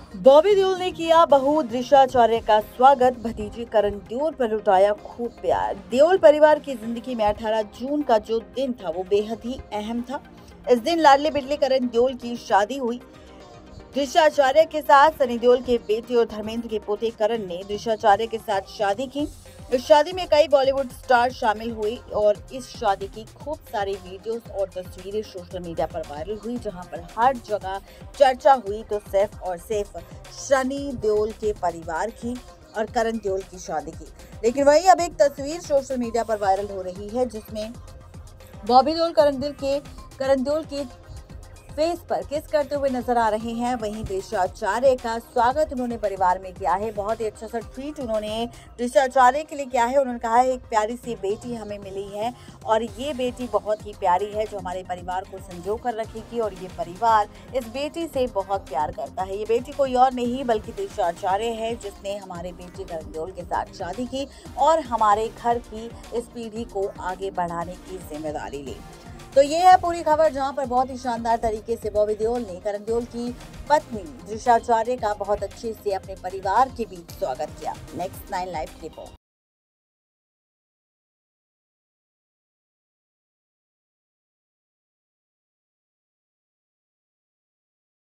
बॉबी देओल ने किया बहू दृश्याचार्य का स्वागत, भतीजे करण देओल पर लुटाया खूब प्यार। देओल परिवार की जिंदगी में 18 जून का जो दिन था वो बेहद ही अहम था। इस दिन लाडले बिडले करण देओल की शादी हुई। दृश्याचार्य के साथ सनी देओल के बेटे और धर्मेंद्र के पोते करण ने दृश्याचार्य के साथ शादी की। इस शादी में कई बॉलीवुड स्टार शामिल हुए और इस शादी की खूब सारी वीडियोस और तस्वीरें सोशल मीडिया पर वायरल हुई, जहां पर हर जगह चर्चा हुई तो सिर्फ और सिर्फ सनी देओल के परिवार की और करण देओल की शादी की। लेकिन वहीं अब एक तस्वीर सोशल मीडिया पर वायरल हो रही है जिसमें बॉबी देओल करण देओल के फेस पर किस करते हुए नजर आ रहे हैं। वहीं दृश्याचार्य का स्वागत उन्होंने परिवार में किया है। बहुत ही अच्छा सा ट्वीट उन्होंने दृश्याचार्य के लिए किया है। उन्होंने कहा है एक प्यारी सी बेटी हमें मिली है और ये बेटी बहुत ही प्यारी है जो हमारे परिवार को संजो कर रखेगी और ये परिवार इस बेटी से बहुत प्यार करता है। ये बेटी कोई और नहीं बल्कि दृश्याचार्य है जिसने हमारे बेटे करण देओल के साथ शादी की और हमारे घर की इस पीढ़ी को आगे बढ़ाने की जिम्मेदारी ली। तो ये है पूरी खबर, जहां पर बहुत ही शानदार तरीके से बॉबी देओल ने करण देओल की पत्नी दृश्याचार्य का बहुत अच्छे से अपने परिवार के बीच स्वागत किया। नेक्स्ट 9 लाइव की रिपोर्ट।